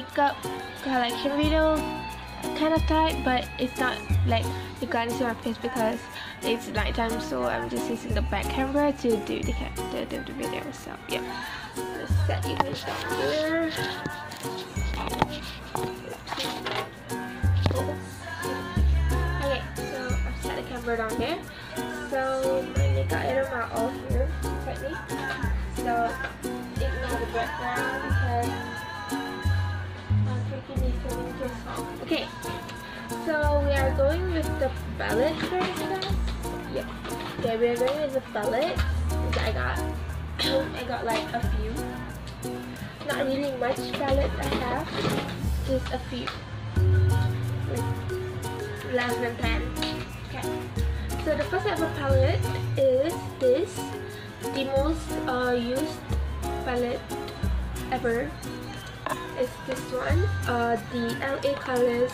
makeup collection video kind of type, but it's not like you can't see my face because it's nighttime, so I'm just using the back camera to do the video. So yeah, let's set you guys down here. Okay, so I've set the camera down there. So my makeup items are all here with me. So ignore the background because I'm freaking these things off. Okay, so we are going with the palette first, guys. Yeah. Okay, we are going with the palette. I got like a few. Not really much palette I have. Just a few. Like less than 10. Okay. So the first ever palette is this. The most used palette ever is this one. The LA Colors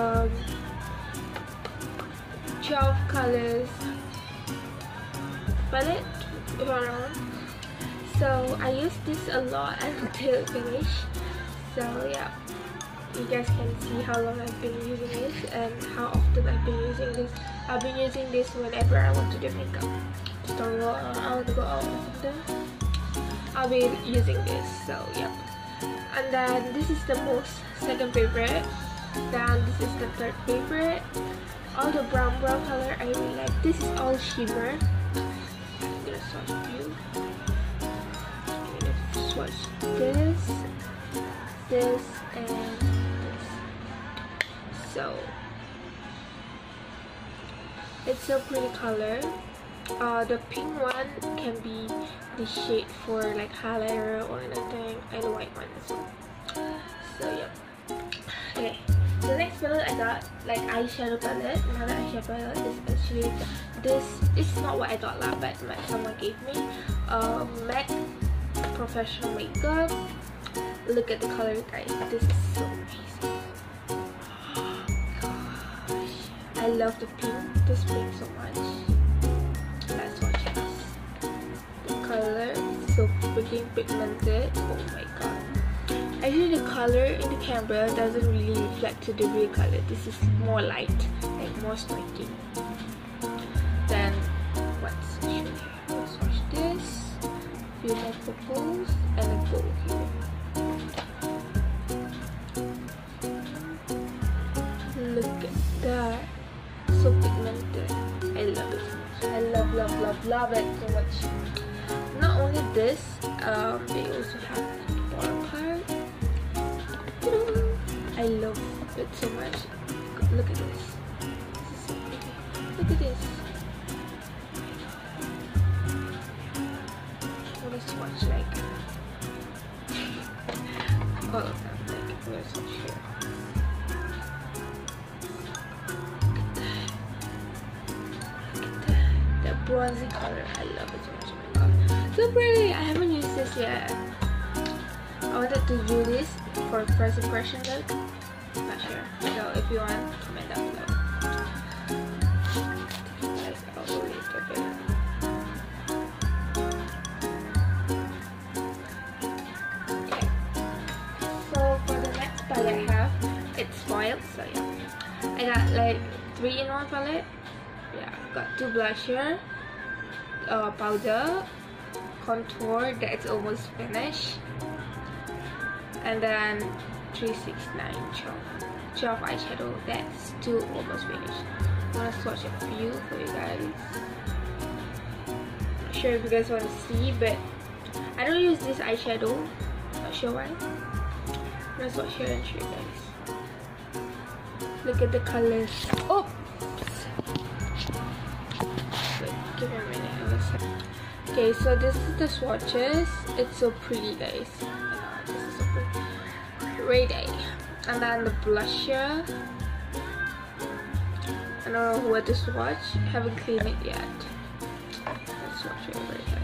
12 colors palette, if I'm wrong. So I use this a lot until finish. So yeah, you guys can see how long I've been using this and how often I've been using this. I've been using this whenever I want to do makeup. Just don't go out, I want to go out or something, I'll be using this. So yeah. And then this is the second favorite. Then this is the third favorite. All the brown color I really like. This is all shimmer. I'm gonna swatch you. I'm gonna swatch this, and this. So it's a pretty color. The pink one can be the shade for like highlighter or anything, and the white one as well. So yeah. Okay. The next palette I got like eyeshadow palette. Another eyeshadow palette is actually this. It's not what I thought lah, but someone gave me. MAC Professional Makeup. Look at the color, guys. This is so amazing. Oh gosh, I love the pink. This pink so much. Let's watch this. The color is so freaking pigmented. Oh my god. Actually, the color in the camera doesn't really reflect to the real color. This is more light, like more striking. Then what's here? Let's watch this. Few more purples and a gold here. Look at that. So pigmented. I love it so much. I love it so much. Not only this, they also have the bottom part. I love it so much. Look at this. This is so pretty. Look at this. I want to swatch like all of them. Like I'm gonna swatch here. That bronzy color, I love it so much. Oh my god, so pretty. I haven't used this yet. I wanted to do this for first impression look. Not sure. So if you want, comment down below. Like I'll leave the video. Okay. So for the next palette I have, it's foiled. So yeah, I got like 3-in-1 palette. Yeah, got 2 blusher, powder, contour that's almost finished, and then 369 12 eyeshadow that's 2 almost finished. I'm gonna swatch a few for you guys. Not sure if you guys want to see, but I don't use this eyeshadow. Not sure why. I'm gonna swatch here and show you guys. Look at the colors. Oh! Give me a minute. Okay, so this is the swatches. It's so pretty, guys. This is so pretty. Ray-Day. And then the blusher. I don't know what to swatch. Haven't cleaned it yet. Let's swatch it over here.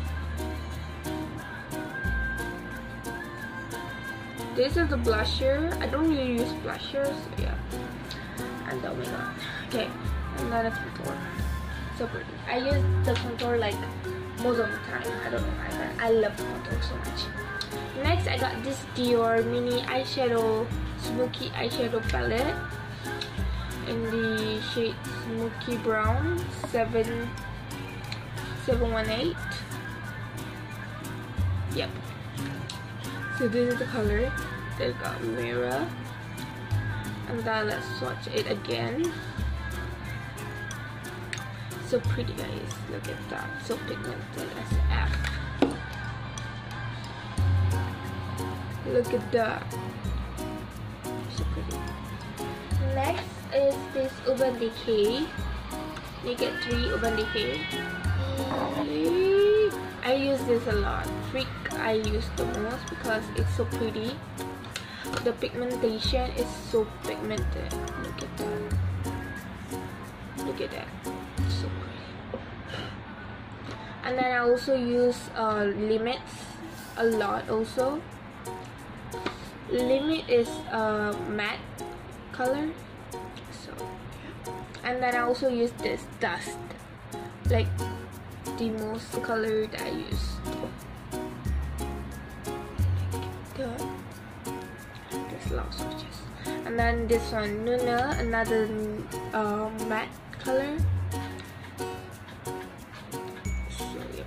This is the blusher. I don't really use blushers, so yeah. And oh my god. Okay, and then a contour. So pretty. I use the contour like most of the time. I don't know why, but I love the contour so much. Next, I got this Dior mini eyeshadow, smoky eyeshadow palette in the shade Smoky Brown 718. Yep. So this is the color. They got mirror, and then let's swatch it again. So pretty, guys. Look at that. So pigmented as F. Look at that. So pretty. Next is this Urban Decay. You get 3 Urban Decay. I use this a lot. Freak I use the most because it's so pretty. The pigmentation is so pigmented. Look at that. Look at that. So pretty. And then I also use Limits a lot also. Limit is matte color. So, and then I also use this Dust, like the most color that I use. There's lots of swatches. And then this one, Nuna, another matte color. So yeah.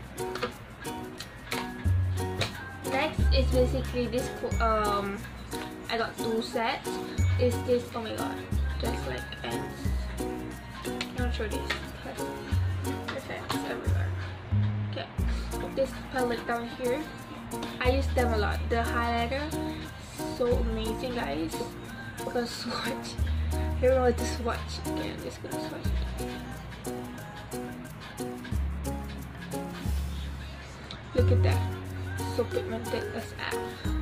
Next is basically this. I got 2 sets. Is this? Oh my god, just like ends. Not sure this has effects everywhere. Okay, this palette down here, I use them a lot. The highlighter, so amazing, guys. I'm gonna swatch. I don't know what to swatch. Okay, I'm just gonna swatch it. Look at that, so pigmented as F.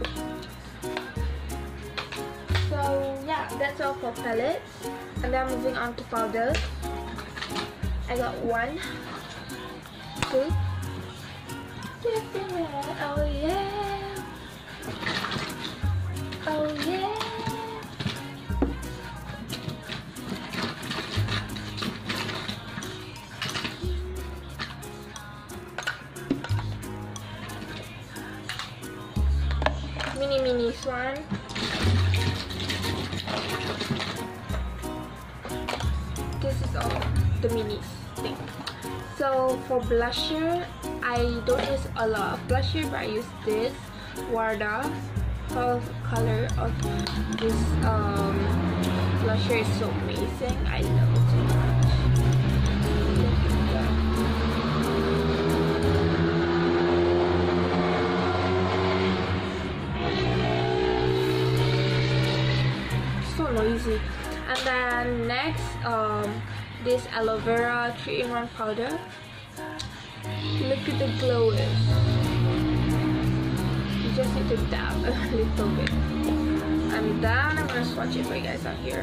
So yeah, that's all for palettes. And then moving on to powder. I got 1, 2. Oh yeah. Oh yeah. Mini Swan. This is all the minis thing. So for blusher, I don't use a lot of blusher, but I use this Wardah. Color of this blusher is so amazing. I love it so much. So noisy. And then next, this aloe vera 3-in-1 powder. Look at the glow is. You just need to dab a little bit. And then I'm gonna swatch it for you guys out here.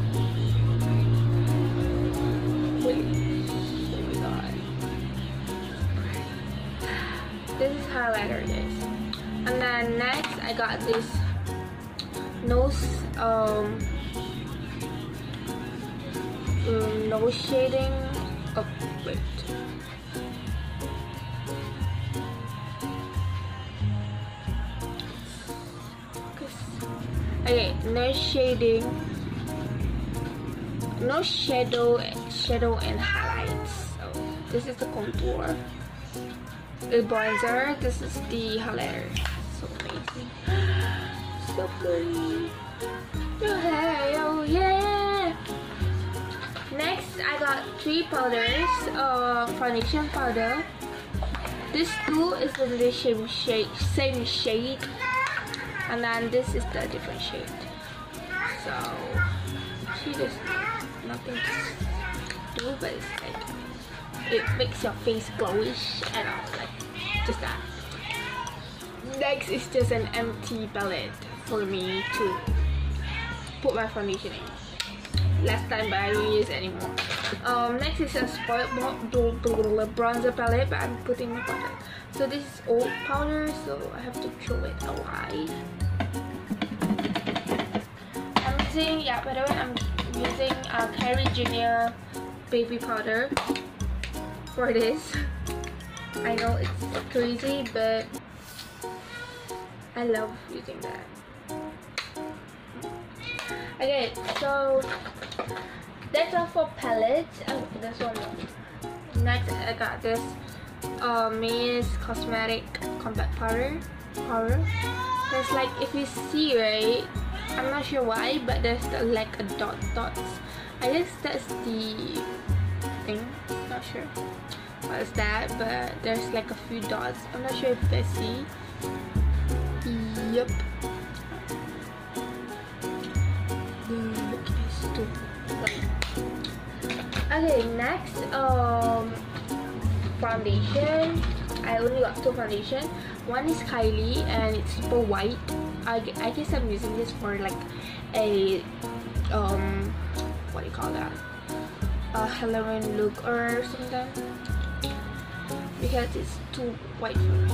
Wait. Oh my god. This is highlighter, guys. And then next, I got this nose shading. Oh wait. Okay, nose shading, no shadow and highlights. So this is the contour. The bronzer. This is the highlighter. So amazing. So pretty. Oh yeah. Next, I got 3 powders. Foundation powder. This 2 is in the same shade, and then this is the different shade. So see, there's nothing to do, but it's like it makes your face glowish and all, like just that. Next is just an empty palette for me to put my foundation in. Last time, but I don't use it anymore. Next is a spoiled bronzer palette, but I'm putting my powder. So this is old powder, so I have to throw it away. I'm using, yeah, by the way, I'm using Kylie Jenner baby powder for this. I know it's crazy, but I love using that. Okay, so that's all for palettes. Oh, this one. Next, I got this Miss Cosmetic Compact Powder. There's like, if you see, right, I'm not sure why, but there's like a dots. I guess that's the thing. Not sure what's that, but there's like a few dots. I'm not sure if you guys see. Yep. Look, it's too. Okay, next foundation. I only got 2 foundation. One is Kylie and it's super white. I guess I'm using this for like a what do you call that? A Halloween look or something, because it's too white for me.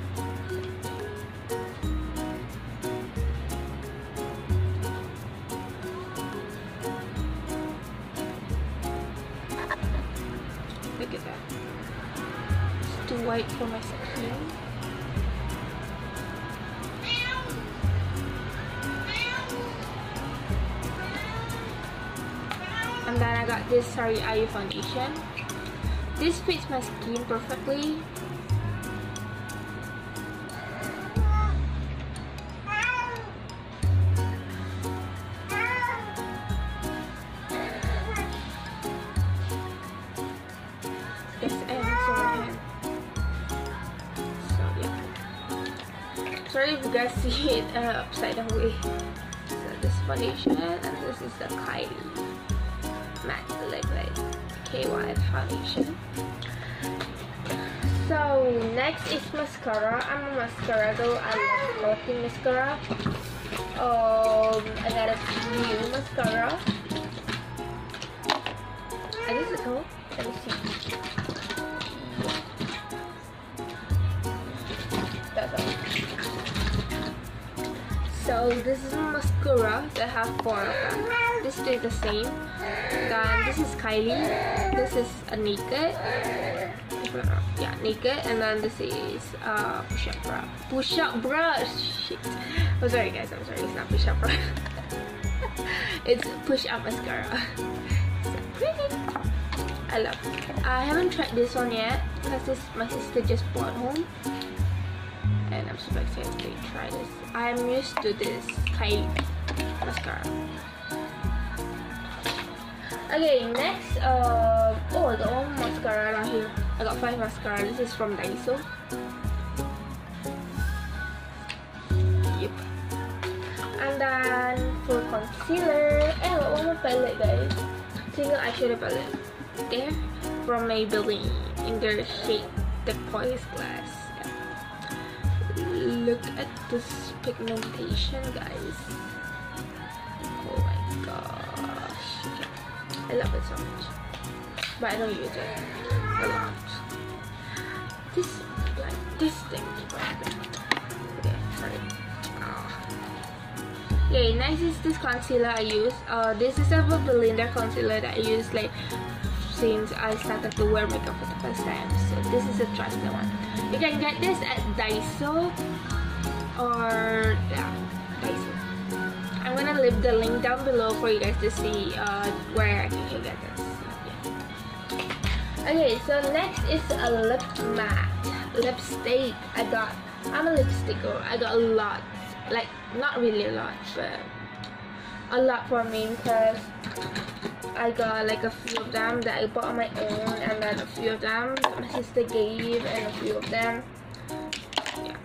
Look at that. It's too white for my skin. And then I got this Sorry Ayu foundation. This fits my skin perfectly. This ends on my hand. So yeah. Sorry if you guys see it upside down way. So this foundation, and this is the Kylie Matte Liquid KY foundation. So next is mascara. I'm a mascara girl. I love collecting mascara. I got a new mascara. I guess it's cool. Let me see. That's all. So this is mascara. I have 4 of them. This is the same. Then this is Kylie. This is a Naked. Yeah, Naked. And then this is Push Up Brush. Push Up Brush. Shit. I'm sorry guys. I'm sorry. It's not Push Up Brush. It's Push Up Mascara. So pretty. I love it. I haven't tried this one yet because my sister just brought home. And I'm super excited to try this. I'm used to this Kylie mascara. Okay, next, oh, I got 1 mascara down here. I got 5 mascara. This is from Daiso. Yep. And then for concealer, I got 1 more palette, guys. Single eyeshadow palette. There, from Maybelline in their shade the Poise Glass. Look at this pigmentation, guys. Oh my gosh. I love it so much. But I don't use it a lot. This, like, this thing. Okay, sorry. Okay, next is this concealer I use. This is a Belinda concealer that I use like since I started to wear makeup for the first time. So this is a trusted one. You can get this at Daiso or yeah, Daiso. I'm gonna leave the link down below for you guys to see where I can get this. Yeah. Okay, so next is a lip matte lipstick. I'm a lipstick girl. I got a lot, like not really a lot, but a lot for me because I got like a few of them that I bought on my own, and then a few of them that my sister gave, and a few of them, yeah,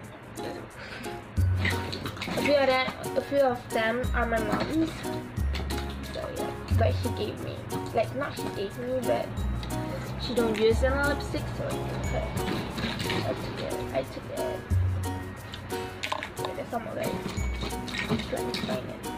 a few of them are my mom's. So yeah, but she gave me, like not she gave me, but she don't use any lipstick, so it's okay. I took it. Okay, there's some more, guys. Let me find it.